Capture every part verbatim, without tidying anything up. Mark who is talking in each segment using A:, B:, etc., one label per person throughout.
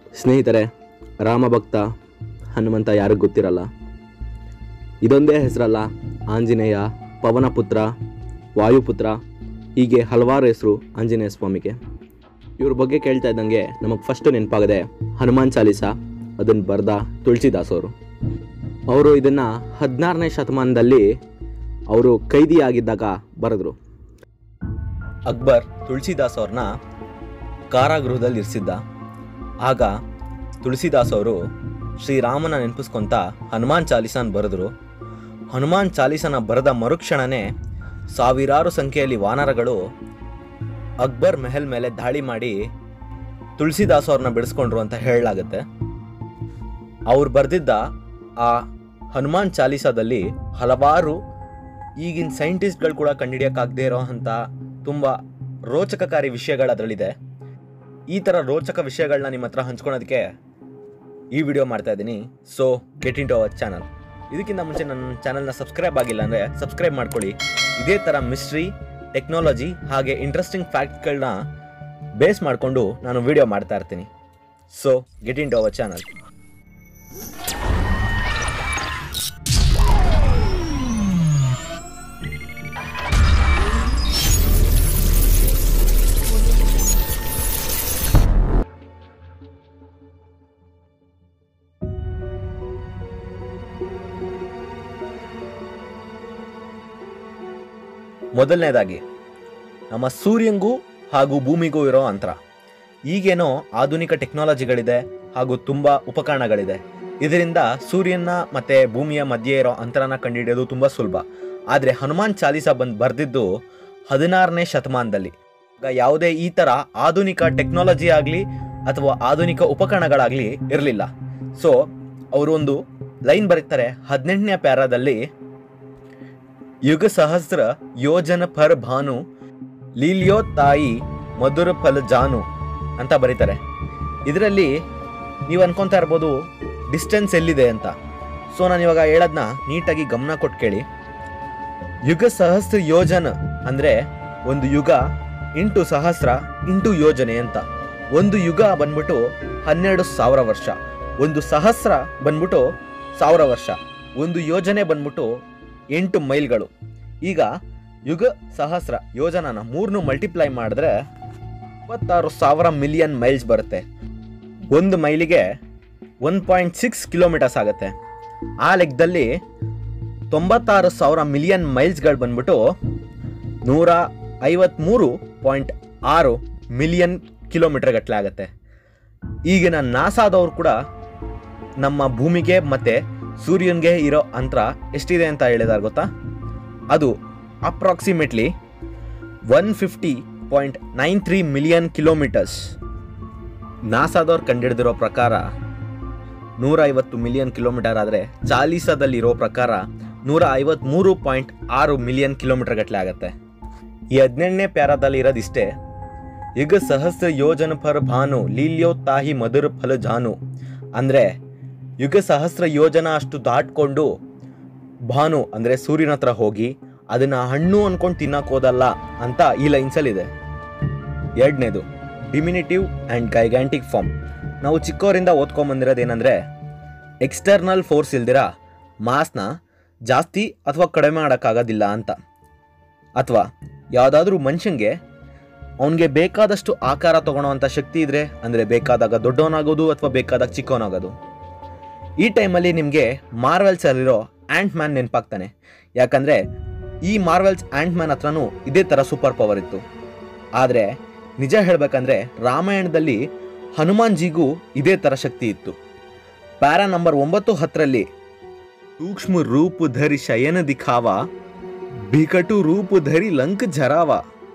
A: ಸ್ನೇಹಿತರೆ, ರಾಮಭಕ್ತ ಹನುಮಂತ ಯಾರಿಗೆ ಗೊತ್ತಿರಲ್ಲ. ಇದೊಂದೇ ಹೆಸರಲ್ಲ, ಆಂಜನೇಯ, ಪವನಪುತ್ರ, ವಾಯುಪುತ್ರ, ಹೀಗೆ ಹಲವಾರು ಹೆಸರು ಆಂಜನೇಯ ಸ್ವಾಮಿಗೆ. ಇವ್ರ ಬಗ್ಗೆ ಕೇಳ್ತಾ ಇದ್ದಂಗೆ ನಮಗೆ ಫಸ್ಟು ನೆನಪಾಗದೆ ಹನುಮಾನ್ ಚಾಲೀಸ. ಅದನ್ನು ಬರೆದ ತುಳಸಿದಾಸ್ ಅವರು. ಅವರು ಇದನ್ನು ಹದಿನಾರನೇ ಶತಮಾನದಲ್ಲಿ ಅವರು ಕೈದಿಯಾಗಿದ್ದಾಗ ಬರೆದ್ರು. ಅಕ್ಬರ್ ತುಳಸಿದಾಸ್ ಅವ್ರನ್ನ ಕಾರಾಗೃಹದಲ್ಲಿ ಇರಿಸಿದ್ದ. ಆಗ ತುಳಸಿದಾಸ್ ಅವರು ಶ್ರೀರಾಮನ ನೆನಪಿಸ್ಕೊಂತ ಹನುಮಾನ್ ಚಾಲೀಸನ ಬರೆದ್ರು. ಹನುಮಾನ್ ಚಾಲೀಸನ ಬರೆದ ಮರುಕ್ಷಣನೇ ಸಾವಿರಾರು ಸಂಖ್ಯೆಯಲ್ಲಿ ವಾನರಗಳು ಅಕ್ಬರ್ ಮೆಹಲ್ ಮೇಲೆ ದಾಳಿ ಮಾಡಿ ತುಳಸಿದಾಸ್ ಅವ್ರನ್ನ ಬಿಡಿಸ್ಕೊಂಡ್ರು ಅಂತ ಹೇಳಲಾಗುತ್ತೆ. ಅವ್ರು ಬರೆದಿದ್ದ ಆ ಹನುಮಾನ್ ಚಾಲೀಸದಲ್ಲಿ ಹಲವಾರು ಈಗಿನ ಸೈಂಟಿಸ್ಟ್ಗಳು ಕೂಡ ಕಂಡುಹಿಡಿಯೋಕ್ಕಾಗದೇ ಇರೋ ಅಂಥ ತುಂಬ ರೋಚಕಕಾರಿ ವಿಷಯಗಳು ಅದರಲ್ಲಿದೆ. ಈ ಥರ ರೋಚಕ ವಿಷಯಗಳನ್ನ ನಿಮ್ಮ ಹತ್ರ ಹಂಚ್ಕೊಳೋದಕ್ಕೆ ಈ ವಿಡಿಯೋ ಮಾಡ್ತಾ ಇದ್ದೀನಿ. So get into our channel. ಇದಕ್ಕಿಂತ ಮುಂಚೆ ನನ್ನ ಚಾನಲ್ನ ಸಬ್ಸ್ಕ್ರೈಬ್ ಆಗಿಲ್ಲ ಅಂದರೆ ಸಬ್ಸ್ಕ್ರೈಬ್ ಮಾಡ್ಕೊಳ್ಳಿ. ಇದೇ ಥರ ಮಿಸ್ಟ್ರಿ, ಟೆಕ್ನಾಲಜಿ ಹಾಗೆ ಇಂಟ್ರೆಸ್ಟಿಂಗ್ ಫ್ಯಾಕ್ಟ್ಗಳನ್ನ ಬೇಸ್ ಮಾಡಿಕೊಂಡು ನಾನು ವಿಡಿಯೋ ಮಾಡ್ತಾ ಇರ್ತೀನಿ. So get into our channel. ಮೊದಲನೇದಾಗಿ ನಮ್ಮ ಸೂರ್ಯಂಗೂ ಹಾಗೂ ಭೂಮಿಗೂ ಇರೋ ಅಂತರ. ಈಗೇನೋ ಆಧುನಿಕ ಟೆಕ್ನಾಲಜಿಗಳಿದೆ ಹಾಗೂ ತುಂಬ ಉಪಕರಣಗಳಿದೆ. ಇದರಿಂದ ಸೂರ್ಯನ ಮತ್ತು ಭೂಮಿಯ ಮಧ್ಯೆ ಇರೋ ಅಂತರನ ಕಂಡುಹಿಡಿಯೋದು ತುಂಬ ಸುಲಭ. ಆದರೆ ಹನುಮಾನ್ ಚಾಲೀಸ ಬಂದು ಬರೆದಿದ್ದು ಹದಿನಾರನೇ ಶತಮಾನದಲ್ಲಿ. ಈಗ ಯಾವುದೇ ಈ ಥರ ಆಧುನಿಕ ಟೆಕ್ನಾಲಜಿ ಆಗಲಿ ಅಥವಾ ಆಧುನಿಕ ಉಪಕರಣಗಳಾಗಲಿ ಇರಲಿಲ್ಲ. ಸೊ ಅವರು ಒಂದು ಲೈನ್ ಬರೀತಾರೆ ಹದಿನೆಂಟನೇ ಪ್ಯಾರಾದಲ್ಲಿ, ಯುಗ ಸಹಸ್ರ ಯೋಜನ ಪರ್ ಭಾನು ಲೀಲಿಯೋ ತಾಯಿ ಮಧುರ ಫಲ ಜಾನು ಅಂತ ಬರೀತಾರೆ. ಇದರಲ್ಲಿ ನೀವು ಅನ್ಕೊತಾ ಇರ್ಬೋದು ಡಿಸ್ಟೆನ್ಸ್ ಎಲ್ಲಿದೆ ಅಂತ. ಸೊ ನಾನು ಇವಾಗ ಹೇಳೋದನ್ನ ನೀಟಾಗಿ ಗಮನ ಕೊಟ್ಟು ಕೇಳಿ. ಯುಗ ಸಹಸ್ರ ಯೋಜನ ಅಂದರೆ ಒಂದು ಯುಗ ಇಂಟು ಸಹಸ್ರ ಇಂಟು ಯೋಜನೆ ಅಂತ. ಒಂದು ಯುಗ ಬಂದ್ಬಿಟ್ಟು ಹನ್ನೆರಡು ಸಾವಿರ ವರ್ಷ, ಒಂದು ಸಹಸ್ರ ಬಂದ್ಬಿಟ್ಟು ಸಾವಿರ ವರ್ಷ, ಒಂದು ಯೋಜನೆ ಬಂದ್ಬಿಟ್ಟು ಎಂಟು ಮೈಲ್ಗಳು. ಈಗ ಯುಗ ಸಹಸ್ರ ಯೋಜನನ ಮೂರನ್ನು ಮಲ್ಟಿಪ್ಲೈ ಮಾಡಿದ್ರೆ ಇಪ್ಪತ್ತಾರು ಸಾವಿರ ಮಿಲಿಯನ್ ಮೈಲ್ಸ್ ಬರುತ್ತೆ. ಒಂದು ಮೈಲಿಗೆ ಒನ್ ಪಾಯಿಂಟ್ ಸಿಕ್ಸ್ ಕಿಲೋಮೀಟರ್ಸ್ ಆಗುತ್ತೆ. ಆ ಲೆಕ್ಕದಲ್ಲಿ ತೊಂಬತ್ತಾರು ಸಾವಿರ ಮಿಲಿಯನ್ ಮೈಲ್ಸ್ಗಳು ಬಂದ್ಬಿಟ್ಟು ನೂರ ಐವತ್ತ್ಮೂರು ಪಾಯಿಂಟ್ ಆರು ಮಿಲಿಯನ್ ಕಿಲೋಮೀಟರ್ ಗಟ್ಟಲೆ ಆಗುತ್ತೆ. ಈಗಿನ ನಾಸಾದವರು ಕೂಡ ನಮ್ಮ ಭೂಮಿಗೆ ಮತ್ತು ಸೂರ್ಯನಿಗೆ ಇರೋ ಅಂತರ ಎಷ್ಟಿದೆ ಅಂತ ಹೇಳಿದಾರೆ ಗೊತ್ತಾ? ಅದು approximately one fifty point nine three million kilometres. ನಾಸಾದವ್ರು ಕಂಡುಹಿಡಿದಿರೋ ಪ್ರಕಾರ ನೂರ ಐವತ್ತು ಮಿಲಿಯನ್ ಕಿಲೋಮೀಟರ್ ಆದರೆ ಚಾಲೀಸದಲ್ಲಿರೋ ಪ್ರಕಾರ ನೂರ ಐವತ್ತ್ಮೂರು ಪಾಯಿಂಟ್ ಆರು ಮಿಲಿಯನ್ ಕಿಲೋಮೀಟರ್ ಗಟ್ಟಲೆ ಆಗುತ್ತೆ. ಈ ಹದಿನೆಂಟನೇ ಪ್ಯಾರಾದಲ್ಲಿ ಇರೋದಿಷ್ಟೇ. ಯುಗ ಸಹಸ್ರ ಯೋಜನ ಪರ ಭಾನು ಲೀಲ್ಯೋ ತಾಹಿ ಮಧುರ ಫಲ ಜಾನು ಅಂದರೆ ಯುಗ ಸಹಸ್ರ ಯೋಜನ ಅಷ್ಟು ದಾಟ್ಕೊಂಡು ಭಾನು ಅಂದರೆ ಸೂರ್ಯನ ಹತ್ರ ಹೋಗಿ ಅದನ್ನು ಹಣ್ಣು ಅಂದ್ಕೊಂಡು ತಿನ್ನಕ್ಕೆ ಹೋದಲ್ಲ ಅಂತ ಈ ಲೈನ್ಸಲ್ಲಿದೆ. ಎರಡನೇದು ಡಿಮಿನಿಟಿವ್ ಆ್ಯಂಡ್ ಗೈಗ್ಯಾಂಟಿಕ್ ಫಾರ್ಮ್. ನಾವು ಚಿಕ್ಕವರಿಂದ ಓದ್ಕೊಂಬಂದಿರೋದೇನೆಂದರೆ ಎಕ್ಸ್ಟರ್ನಲ್ ಫೋರ್ಸ್ ಇಲ್ದಿರ ಮಾಸ್ನ ಜಾಸ್ತಿ ಅಥವಾ ಕಡಿಮೆ ಮಾಡೋಕ್ಕಾಗೋದಿಲ್ಲ ಅಂತ. ಅಥವಾ ಯಾವುದಾದ್ರೂ ಮನುಷ್ಯನಿಗೆ ಅವನಿಗೆ ಬೇಕಾದಷ್ಟು ಆಕಾರ ತೊಗೊಳೋವಂಥ ಶಕ್ತಿ ಇದ್ದರೆ, ಅಂದರೆ ಬೇಕಾದಾಗ ದೊಡ್ಡವನಾಗೋದು ಅಥವಾ ಬೇಕಾದಾಗ ಚಿಕ್ಕವನಾಗೋದು. ಈ ಟೈಮಲ್ಲಿ ನಿಮಗೆ ಮಾರ್ವೆಲ್ಸಲ್ಲಿರೋ ಆ್ಯಂಟ್ ಮ್ಯಾನ್ ನೆನಪಾಗ್ತಾನೆ. ಯಾಕಂದರೆ ಈ ಮಾರ್ವೆಲ್ಸ್ ಆ್ಯಂಟ್ ಮ್ಯಾನ್ ಹತ್ರನೂ ಇದೇ ಥರ ಸೂಪರ್ ಪವರ್ ಇತ್ತು. ಆದರೆ ನಿಜ ಹೇಳಬೇಕಂದ್ರೆ ರಾಮಾಯಣದಲ್ಲಿ ಹನುಮಾನ್ಜಿಗೂ ಇದೇ ಥರ ಶಕ್ತಿ ಇತ್ತು. ಪ್ಯಾರಾ ನಂಬರ್ ಒಂಬತ್ತು ಹತ್ತರಲ್ಲಿ ಸೂಕ್ಷ್ಮ ರೂಪ ಧರಿ ಶಯನ ದಿಖಾವ, ಬಿಕಟು ರೂಪ ಧರಿ ಲಂಕ ಜರಾವ,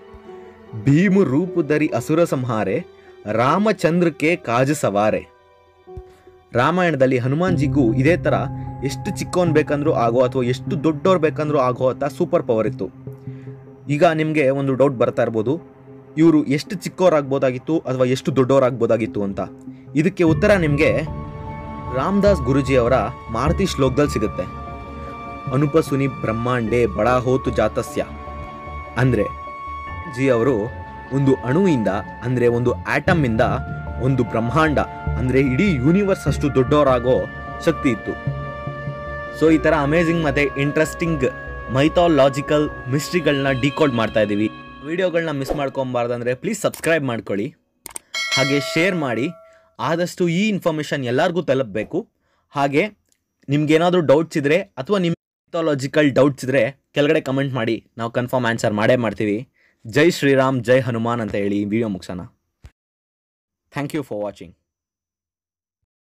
A: ಭೀಮ ರೂಪ ಧರಿ ಅಸುರ ಸಂಹಾರೆ, ರಾಮಚಂದ್ರಕ್ಕೆ ಕಾಜ ಸವಾರೆ. ರಾಮಾಯಣದಲ್ಲಿ ಹನುಮಾನ್ಜಿಗೂ ಇದೇ ಥರ ಎಷ್ಟು ಚಿಕ್ಕವನ್ ಬೇಕಂದ್ರೂ ಆಗೋ ಅಥವಾ ಎಷ್ಟು ದೊಡ್ಡವ್ರು ಬೇಕಂದ್ರೂ ಆಗೋ ಅಂತ ಸೂಪರ್ ಪವರ್ ಇತ್ತು. ಈಗ ನಿಮಗೆ ಒಂದು ಡೌಟ್ ಬರ್ತಾ ಇರ್ಬೋದು, ಇವರು ಎಷ್ಟು ಚಿಕ್ಕವರಾಗ್ಬೋದಾಗಿತ್ತು ಅಥವಾ ಎಷ್ಟು ದೊಡ್ಡವರಾಗ್ಬೋದಾಗಿತ್ತು ಅಂತ. ಇದಕ್ಕೆ ಉತ್ತರ ನಿಮಗೆ ರಾಮದಾಸ್ ಗುರುಜಿ ಅವರ ಮಾರುತಿ ಶ್ಲೋಕದಲ್ಲಿ ಸಿಗುತ್ತೆ. ಅನುಪಸುನಿ ಬ್ರಹ್ಮಾಂಡೇ ಬಡಾ ಹೋತು ಜಾತಸ್ಯ ಅಂದರೆ ಜಿ ಅವರು ಒಂದು ಅಣುವಿಂದ ಅಂದರೆ ಒಂದು ಆಟಮ್ ಇಂದ ಒಂದು ಬ್ರಹ್ಮಾಂಡ ಅಂದರೆ ಇಡೀ ಯೂನಿವರ್ಸ್ ಅಷ್ಟು ದೊಡ್ಡವರಾಗೋ ಶಕ್ತಿ ಇತ್ತು. ಸೊ ಈ ಥರ ಅಮೇಝಿಂಗ್ ಮತ್ತು ಇಂಟ್ರೆಸ್ಟಿಂಗ್ ಮೈಥಾಲಾಜಿಕಲ್ ಮಿಸ್ಟ್ರಿಗಳನ್ನ ಡಿಕೋಡ್ ಮಾಡ್ತಾ ಇದ್ದೀವಿ. ವಿಡಿಯೋಗಳನ್ನ ಮಿಸ್ ಮಾಡ್ಕೊಬಾರ್ದಂದರೆ ಪ್ಲೀಸ್ ಸಬ್ಸ್ಕ್ರೈಬ್ ಮಾಡ್ಕೊಳ್ಳಿ, ಹಾಗೆ ಶೇರ್ ಮಾಡಿ. ಆದಷ್ಟು ಈ ಇನ್ಫಾರ್ಮೇಷನ್ ಎಲ್ಲರಿಗೂ ತಲುಪಬೇಕು. ಹಾಗೆ ನಿಮ್ಗೇನಾದರೂ ಡೌಟ್ಸ್ ಇದ್ದರೆ ಅಥವಾ ನಿಮ್ಮ ಮೈಥಾಲಾಜಿಕಲ್ ಡೌಟ್ಸ್ ಇದ್ದರೆ ಕೆಳಗಡೆ ಕಮೆಂಟ್ ಮಾಡಿ, ನಾವು ಕನ್ಫರ್ಮ್ ಆನ್ಸರ್ ಮಾಡೇ ಮಾಡ್ತೀವಿ. ಜೈ ಶ್ರೀರಾಮ್, ಜೈ ಹನುಮಾನ್ ಅಂತ ಹೇಳಿ ವಿಡಿಯೋ ಮುಗಿಸೋಣ. Thank you for watching.